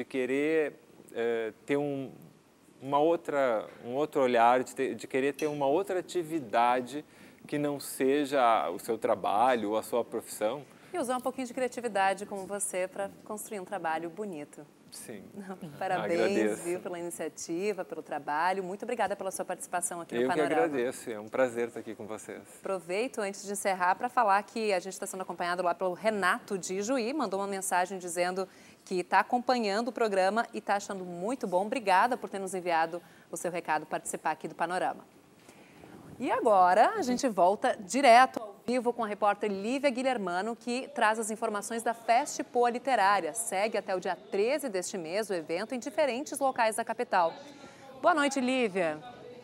ter um outro olhar, de querer ter uma outra atividade que não seja o seu trabalho ou a sua profissão. E usar um pouquinho de criatividade como você para construir um trabalho bonito. Sim. Parabéns, viu, pela iniciativa, pelo trabalho. Muito obrigada pela sua participação aqui no Panorama. Eu que agradeço, é um prazer estar aqui com vocês. Aproveito, antes de encerrar, para falar que a gente está sendo acompanhado lá pelo Renato de Ijuí, mandou uma mensagem dizendo que está acompanhando o programa e está achando muito bom. Obrigada por ter nos enviado o seu recado, participar aqui do Panorama. E agora a gente volta direto ao vivo com a repórter Lívia Guilhermano, que traz as informações da Festpoa Literária. Segue até o dia 13 deste mês o evento em diferentes locais da capital. Boa noite, Lívia.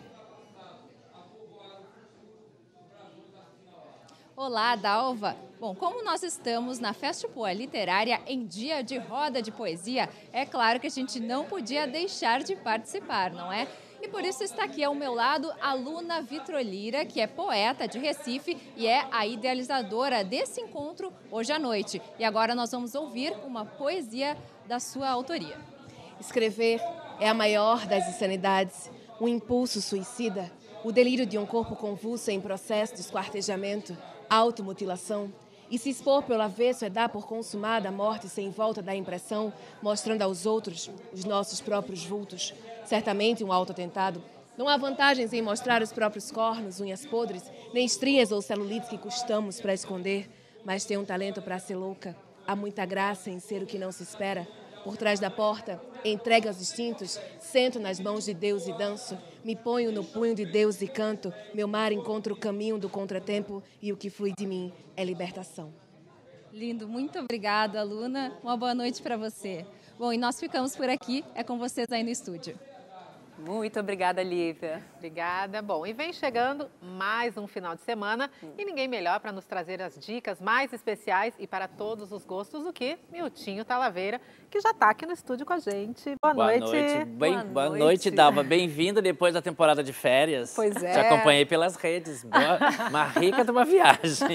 Olá, Dalva. Bom, como nós estamos na Festpoa Literária em dia de roda de poesia, é claro que a gente não podia deixar de participar, não é? E por isso está aqui ao meu lado a Luna Vitrolira, que é poeta de Recife e é a idealizadora desse encontro hoje à noite. E agora nós vamos ouvir uma poesia da sua autoria. Escrever é a maior das insanidades, um impulso suicida, o delírio de um corpo convulso em processo de esquartejamento, automutilação. E se expor pelo avesso é dar por consumada a morte sem volta da impressão, mostrando aos outros os nossos próprios vultos. Certamente um autoatentado. Não há vantagens em mostrar os próprios cornos, unhas podres, nem estrias ou celulites que custamos para esconder, mas tem um talento para ser louca. Há muita graça em ser o que não se espera. Por trás da porta, entregue aos instintos, sento nas mãos de Deus e danço, me ponho no punho de Deus e canto, meu mar encontra o caminho do contratempo e o que flui de mim é libertação. Lindo, muito obrigada, Luna. Uma boa noite para você. Bom, e nós ficamos por aqui, é com vocês aí no estúdio. Muito obrigada, Lívia. Obrigada. Bom, e vem chegando mais um final de semana e ninguém melhor para nos trazer as dicas mais especiais e para todos os gostos do que Miltinho Talavera, que já está aqui no estúdio com a gente. Boa noite. Boa noite, Dalva. Bem-vinda depois da temporada de férias. Pois é. Te acompanhei pelas redes. Uma rica de uma viagem.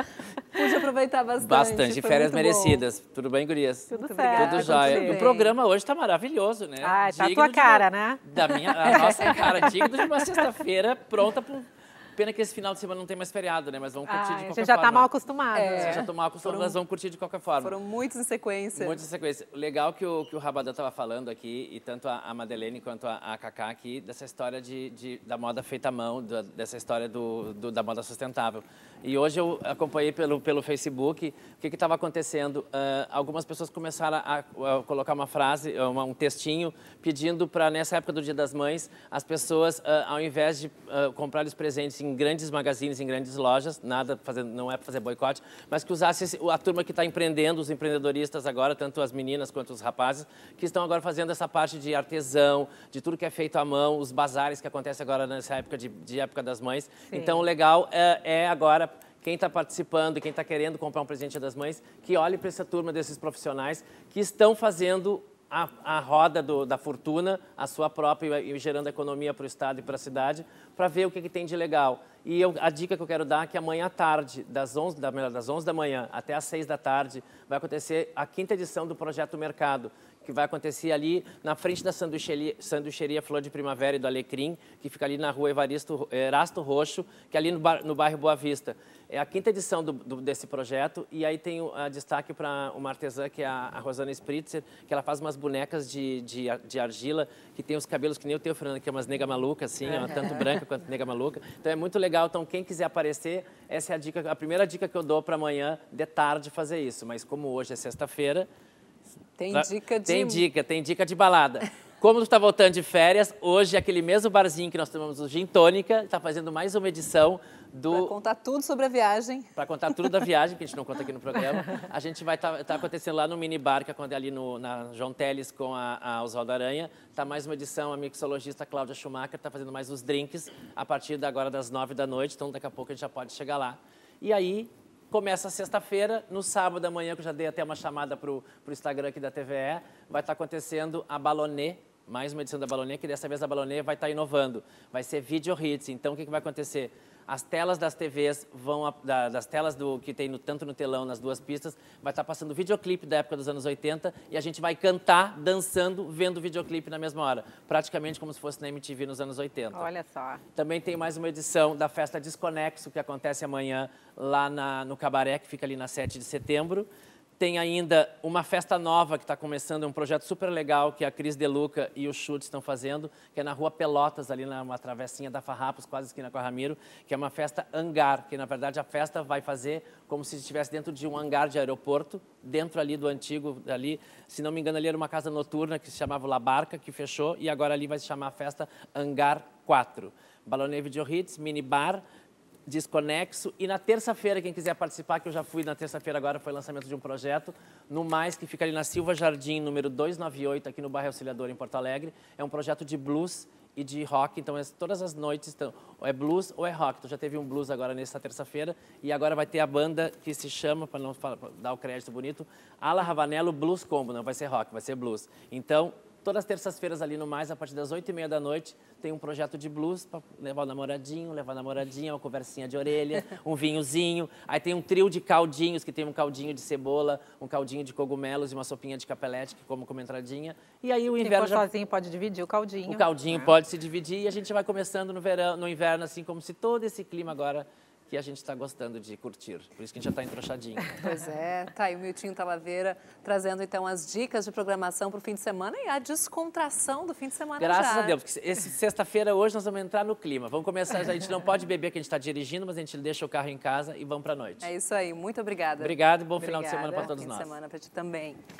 Pude aproveitar bastante. Bastante, férias merecidas. Bom. Tudo bem, gurias? Tudo certo. Tudo jóia. E o programa hoje está maravilhoso, né? Ah, tá a tua cara, né? A nossa cara, digno de uma sexta-feira pronta para... Pena que esse final de semana não tem mais feriado, né? Mas vamos curtir de qualquer forma. A gente já está mal acostumado. Você já está mal acostumado, mas vamos curtir de qualquer forma. Foram muitos em sequência. Muitos em sequência. Legal que o Rabadão estava falando aqui, e tanto a Madeleine quanto a Cacá aqui, dessa história da moda feita à mão, dessa história da moda sustentável. E hoje eu acompanhei pelo Facebook o que estava acontecendo. Algumas pessoas começaram a colocar uma frase, um textinho, pedindo para, nessa época do Dia das Mães, as pessoas, ao invés de comprar os presentes em grandes magazines, em grandes lojas, não é para fazer boicote, mas que usasse a turma que está empreendendo, os empreendedoristas agora, tanto as meninas quanto os rapazes, que estão agora fazendo essa parte de artesão, de tudo que é feito à mão, os bazares que acontecem agora nessa época de época das mães. Sim. Então, o legal é agora quem está participando e quem está querendo comprar um presente das mães, que olhe para essa turma desses profissionais que estão fazendo a roda da fortuna, a sua própria, e gerando economia para o Estado e para a cidade, para ver o que tem de legal. E a dica que eu quero dar é que amanhã à tarde, das 11 da manhã até às 6 da tarde, vai acontecer a 5ª edição do Projeto Mercado, que vai acontecer ali na frente da sanduicheria Flor de Primavera e do Alecrim, que fica ali na rua Erasto Roxo, que é ali no bairro Boa Vista. É a 5ª edição desse projeto, e aí tem destaque para uma artesã, que é a Rosana Spritzer, que ela faz umas bonecas de argila, que tem os cabelos que nem o teu, Fernando, que é umas nega maluca, assim, tanto branca quanto nega maluca. Então é muito legal. Então quem quiser aparecer, essa é a dica, a primeira dica que eu dou para amanhã, de tarde, fazer isso. Mas como hoje é sexta-feira... Tem dica de balada. Como tu está voltando de férias, hoje aquele mesmo barzinho que nós tomamos o Gin Tônica está fazendo mais uma edição Para contar tudo sobre a viagem. Para contar tudo da viagem, que a gente não conta aqui no programa. A gente vai estar acontecendo lá no minibar, que é ali na João Teles com a Oswaldo Aranha. Está mais uma edição, a mixologista Cláudia Schumacher está fazendo mais os drinks a partir agora das 9 da noite. Então daqui a pouco a gente já pode chegar lá. E aí... Começa sexta-feira, no sábado da manhã, que eu já dei até uma chamada para o Instagram aqui da TVE, vai estar acontecendo a Balonê, mais uma edição da Balonê, que dessa vez a Balonê vai estar inovando. Vai ser Video Hits. Então, o que vai acontecer? As telas das TVs das telas que tem tanto no telão, nas duas pistas, vai estar passando videoclipe da época dos anos 80 e a gente vai cantar, dançando, vendo o videoclipe na mesma hora. Praticamente como se fosse na MTV nos anos 80. Olha só. Também tem mais uma edição da Festa Desconexo, que acontece amanhã lá no Cabaré, que fica ali na 7 de setembro. Tem ainda uma festa nova que está começando, um projeto super legal que a Cris Deluca e o Chutes estão fazendo, que é na Rua Pelotas, ali numa travessinha da Farrapos, quase esquina com a Ramiro, que é uma festa hangar, que na verdade a festa vai fazer como se estivesse dentro de um hangar de aeroporto, dentro ali do antigo, ali, se não me engano, ali era uma casa noturna que se chamava La Barca, que fechou, e agora ali vai se chamar a festa Hangar 4. Balonê Video Hits, mini bar, Desconexo. E na terça-feira, quem quiser participar, que eu já fui na terça-feira agora, foi o lançamento de um projeto, no Mais, que fica ali na Silva Jardim, número 298, aqui no bairro Auxiliador, em Porto Alegre. É um projeto de blues e de rock, então todas as noites é blues ou é rock. Então já teve um blues agora nessa terça-feira, e agora vai ter a banda que se chama, para não dar o crédito bonito, Ala Ravanello Blues Combo. Não vai ser rock, vai ser blues. Então, todas as terças-feiras ali no Mais, a partir das 8h30 da noite, tem um projeto de blues para levar o namoradinho, levar a namoradinha, uma conversinha de orelha, um vinhozinho. Aí tem um trio de caldinhos, que tem um caldinho de cebola, um caldinho de cogumelos e uma sopinha de capelete, que como entradinha. E aí o inverno... Quem for sozinho pode dividir o caldinho. O caldinho pode se dividir, e a gente vai começando no inverno, assim, como se todo esse clima agora... que a gente está gostando de curtir. Por isso que a gente já está entrochadinho. Pois é, tá aí o Miltinho Talavera trazendo então as dicas de programação para o fim de semana e a descontração do fim de semana. Graças a Deus, porque sexta-feira hoje nós vamos entrar no clima. Vamos começar, a gente não pode beber que a gente está dirigindo, mas a gente deixa o carro em casa e vamos para a noite. É isso aí, muito obrigada. Obrigado e bom final de semana para todos nós. Fim de semana para ti também.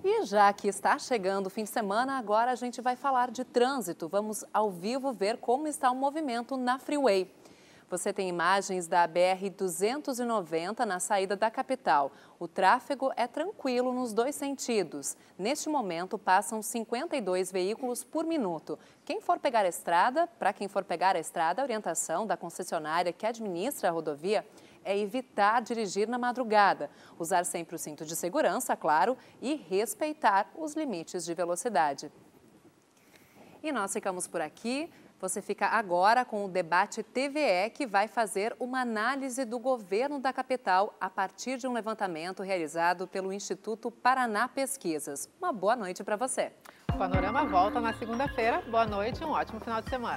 E já que está chegando o fim de semana, agora a gente vai falar de trânsito. Vamos ao vivo ver como está o movimento na Freeway. Você tem imagens da BR-290 na saída da capital. O tráfego é tranquilo nos dois sentidos. Neste momento, passam 52 veículos por minuto. Quem for pegar a estrada, a orientação da concessionária que administra a rodovia é evitar dirigir na madrugada, usar sempre o cinto de segurança, claro, e respeitar os limites de velocidade. E nós ficamos por aqui. Você fica agora com o Debate TVE, que vai fazer uma análise do governo da capital a partir de um levantamento realizado pelo Instituto Paraná Pesquisas. Uma boa noite para você. O Panorama volta na segunda-feira. Boa noite e um ótimo final de semana.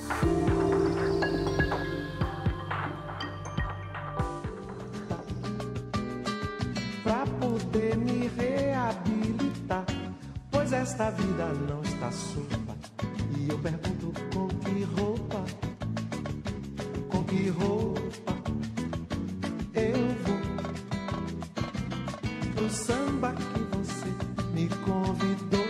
Pra poder me reabilitar, pois esta vida não está solta. E eu pergunto com que roupa eu vou pro samba que você me convidou.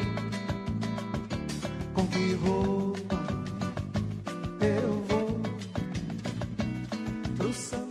Com que roupa eu vou pro samba.